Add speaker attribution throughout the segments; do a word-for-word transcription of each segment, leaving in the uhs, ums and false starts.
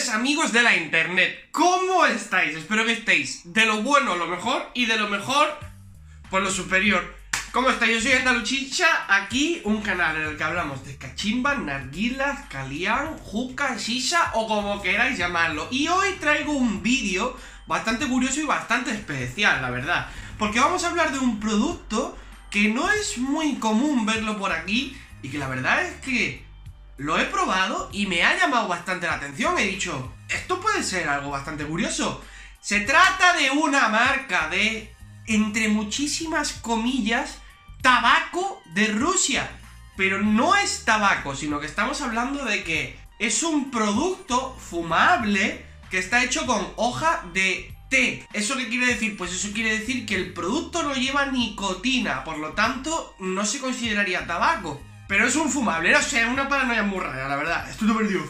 Speaker 1: Señores amigos de la internet, ¿cómo estáis? Espero que estéis de lo bueno lo mejor y de lo mejor pues lo superior. ¿Cómo estáis? Yo soy Andaluchicha, aquí un canal en el que hablamos de cachimbas, narguilas, calián, juca, shisha o como queráis llamarlo. Y hoy traigo un vídeo bastante curioso y bastante especial, la verdad. Porque vamos a hablar de un producto que no es muy común verlo por aquí y que la verdad es que lo he probado y me ha llamado bastante la atención. He dicho, esto puede ser algo bastante curioso. Se trata de una marca de, entre muchísimas comillas, tabaco de Rusia. Pero no es tabaco, sino que estamos hablando de que es un producto fumable que está hecho con hoja de té. ¿Eso qué quiere decir? Pues eso quiere decir que el producto no lleva nicotina, por lo tanto no se consideraría tabaco. Pero es un fumable, o sea, una paranoia muy rara, la verdad. Estoy todo perdido.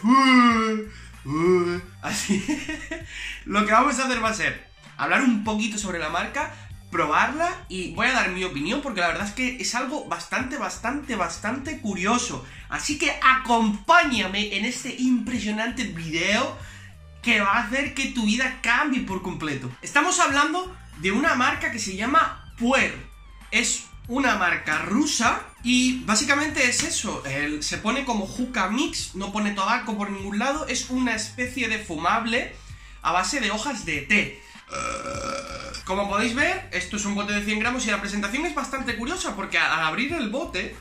Speaker 1: Uh, uh, así. Lo que vamos a hacer va a ser hablar un poquito sobre la marca, probarla y voy a dar mi opinión porque la verdad es que es algo bastante, bastante, bastante curioso. Así que acompáñame en este impresionante video que va a hacer que tu vida cambie por completo. Estamos hablando de una marca que se llama Puer. Es una marca rusa y básicamente es eso, el, se pone como hookah mix, no pone tabaco por ningún lado, es una especie de fumable a base de hojas de té. Uh, como podéis ver, esto es un bote de cien gramos y la presentación es bastante curiosa porque al abrir el bote,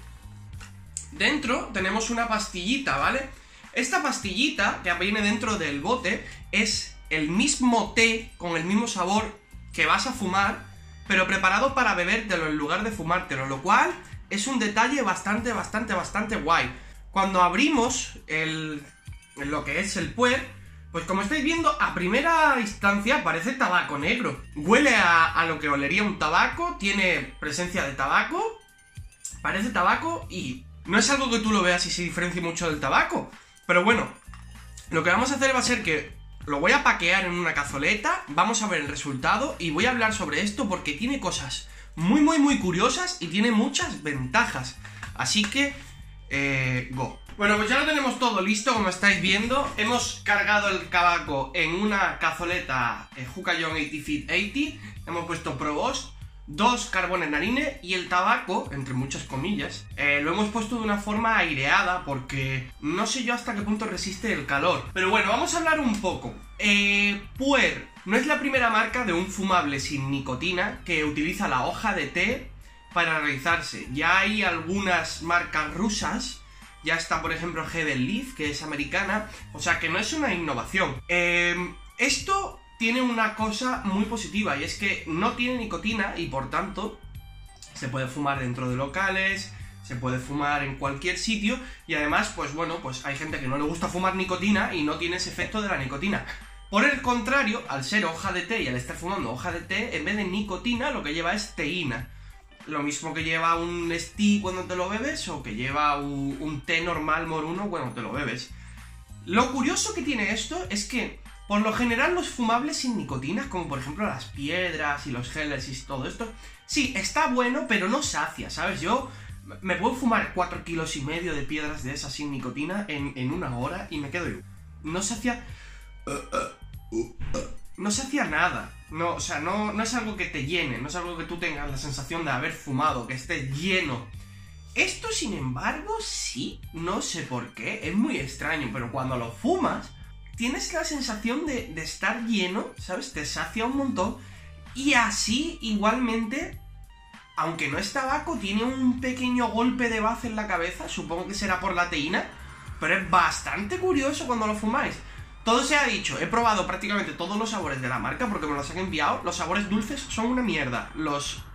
Speaker 1: dentro tenemos una pastillita, ¿vale? Esta pastillita que viene dentro del bote es el mismo té con el mismo sabor que vas a fumar, pero preparado para bebértelo en lugar de fumártelo, lo cual es un detalle bastante, bastante, bastante guay. Cuando abrimos el, lo que es el Puer, pues como estáis viendo, a primera instancia parece tabaco negro. Huele a, a lo que olería un tabaco, tiene presencia de tabaco, parece tabaco y no es algo que tú lo veas y se diferencie mucho del tabaco. Pero bueno, lo que vamos a hacer va a ser que lo voy a paquear en una cazoleta, vamos a ver el resultado y voy a hablar sobre esto porque tiene cosas muy muy muy curiosas y tiene muchas ventajas. Así que, eh, go. Bueno, pues ya lo tenemos todo listo, como estáis viendo. Hemos cargado el tabaco en una cazoleta eh, Hukayon ochenta Fit ochenta. Hemos puesto Provost, dos carbones narines y el tabaco, entre muchas comillas, eh, lo hemos puesto de una forma aireada porque no sé yo hasta qué punto resiste el calor. Pero bueno, vamos a hablar un poco. Eh, Puer no es la primera marca de un fumable sin nicotina que utiliza la hoja de té para realizarse. Ya hay algunas marcas rusas, ya está por ejemplo Heaven Leaf, que es americana, o sea que no es una innovación. Eh, esto tiene una cosa muy positiva y es que no tiene nicotina y por tanto se puede fumar dentro de locales, se puede fumar en cualquier sitio y además pues bueno, pues hay gente que no le gusta fumar nicotina y no tiene ese efecto de la nicotina. Por el contrario, al ser hoja de té y al estar fumando hoja de té, en vez de nicotina lo que lleva es teína. Lo mismo que lleva un stick cuando te lo bebes o que lleva un, un té normal moruno cuando te lo bebes. Lo curioso que tiene esto es que por lo general los fumables sin nicotina, como por ejemplo las piedras y los geles y todo esto, sí, está bueno, pero no sacia, ¿sabes? Yo me puedo fumar cuatro kilos y medio de piedras de esas sin nicotina en, en una hora y me quedo yo. No sacia... Uh, uh, uh, uh, no sacia nada. No, o sea, no, no es algo que te llene, no es algo que tú tengas la sensación de haber fumado, que estés lleno. Esto, sin embargo, sí, no sé por qué, es muy extraño, pero cuando lo fumas tienes la sensación de, de estar lleno, ¿sabes? Te sacia un montón. Y así, igualmente, aunque no es tabaco, tiene un pequeño golpe de baz en la cabeza. Supongo que será por la teína. Pero es bastante curioso cuando lo fumáis. Todo se ha dicho, he probado prácticamente todos los sabores de la marca porque me los han enviado. Los sabores dulces son una mierda. Los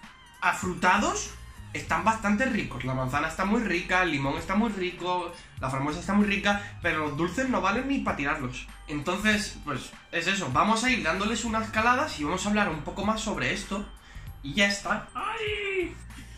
Speaker 1: afrutados están bastante ricos, la manzana está muy rica, el limón está muy rico, la frambuesa está muy rica, pero los dulces no valen ni para tirarlos. Entonces, pues, es eso, vamos a ir dándoles unas caladas y vamos a hablar un poco más sobre esto. Y ya está. ¡Ay!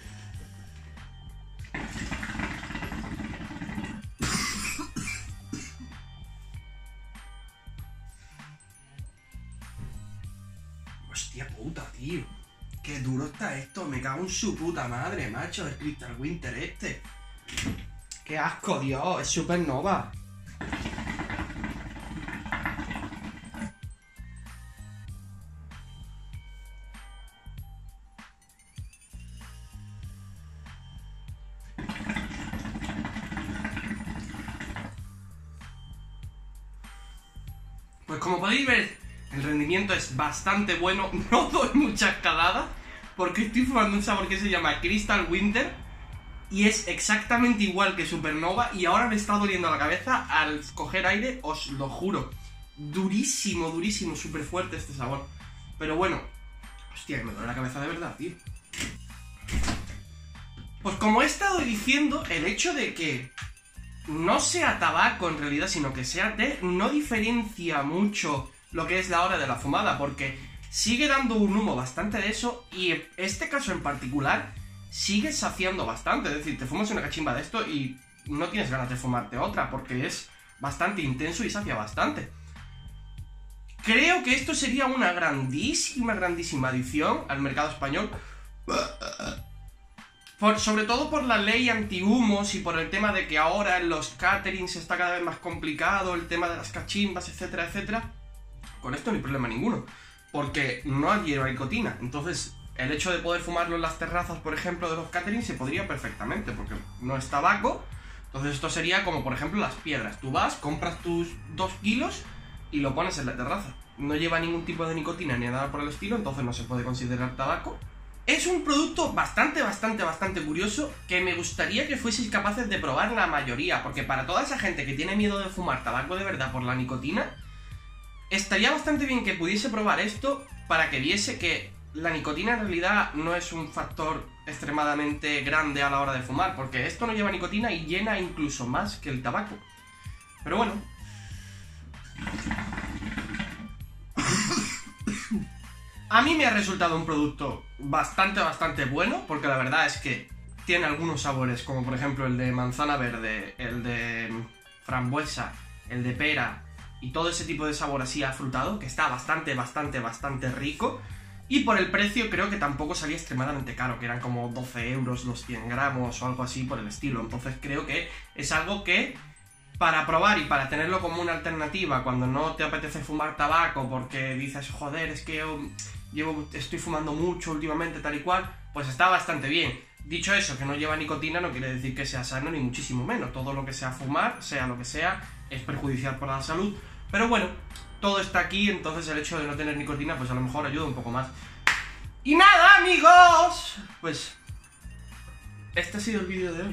Speaker 1: Hostia puta, tío. Qué duro está esto, me cago en su puta madre, macho, el Crystal Winter este. Qué asco, Dios, es Supernova. Pues como podéis ver, el rendimiento es bastante bueno. No doy mucha escalada porque estoy fumando un sabor que se llama Crystal Winter y es exactamente igual que Supernova, y ahora me está doliendo la cabeza al coger aire, os lo juro. Durísimo, durísimo, súper fuerte este sabor. Pero bueno, hostia, me duele la cabeza de verdad, tío. Pues como he estado diciendo, el hecho de que no sea tabaco en realidad, sino que sea té, no diferencia mucho lo que es la hora de la fumada, porque sigue dando un humo bastante de eso, y este caso en particular sigue saciando bastante. Es decir, te fumas una cachimba de esto y no tienes ganas de fumarte otra, porque es bastante intenso y sacia bastante. Creo que esto sería una grandísima, grandísima adición al mercado español, por, sobre todo por la ley antihumos y por el tema de que ahora en los caterings está cada vez más complicado el tema de las cachimbas, etcétera, etcétera. Con esto no hay problema ninguno, porque no lleva nicotina. Entonces, el hecho de poder fumarlo en las terrazas, por ejemplo, de los caterings, se podría perfectamente, porque no es tabaco. Entonces esto sería como, por ejemplo, las piedras. Tú vas, compras tus dos kilos y lo pones en la terraza. No lleva ningún tipo de nicotina ni nada por el estilo, entonces no se puede considerar tabaco. Es un producto bastante, bastante, bastante curioso que me gustaría que fueseis capaces de probar la mayoría, porque para toda esa gente que tiene miedo de fumar tabaco de verdad por la nicotina, estaría bastante bien que pudiese probar esto para que viese que la nicotina en realidad no es un factor extremadamente grande a la hora de fumar, porque esto no lleva nicotina y llena incluso más que el tabaco. Pero bueno. A mí me ha resultado un producto bastante, bastante bueno, porque la verdad es que tiene algunos sabores, como por ejemplo el de manzana verde, el de frambuesa, el de pera y todo ese tipo de sabor así afrutado, que está bastante, bastante, bastante rico. Y por el precio creo que tampoco salía extremadamente caro, que eran como doce euros los cien gramos o algo así por el estilo. Entonces creo que es algo que, para probar y para tenerlo como una alternativa cuando no te apetece fumar tabaco porque dices, joder, es que yo llevo, estoy fumando mucho últimamente, tal y cual, pues está bastante bien. Dicho eso, que no lleva nicotina no quiere decir que sea sano, ni muchísimo menos. Todo lo que sea fumar, sea lo que sea, es perjudicial para la salud. Pero bueno, todo está aquí, entonces el hecho de no tener nicotina pues a lo mejor ayuda un poco más. Y nada, amigos, pues este ha sido el vídeo de hoy.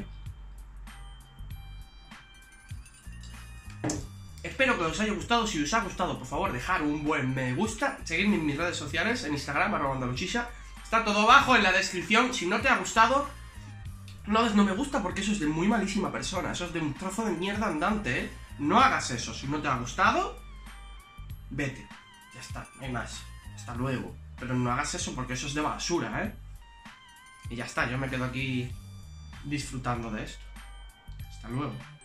Speaker 1: Espero que os haya gustado. Si os ha gustado, por favor, dejar un buen me gusta. Seguidme en mis redes sociales, en Instagram, arroba andaluchisha. Está todo abajo en la descripción. Si no te ha gustado, no des no me gusta, porque eso es de muy malísima persona. Eso es de un trozo de mierda andante, ¿eh? No hagas eso. Si no te ha gustado, vete. Ya está, no hay más. Hasta luego. Pero no hagas eso porque eso es de basura, ¿eh? Y ya está, yo me quedo aquí disfrutando de esto. Hasta luego.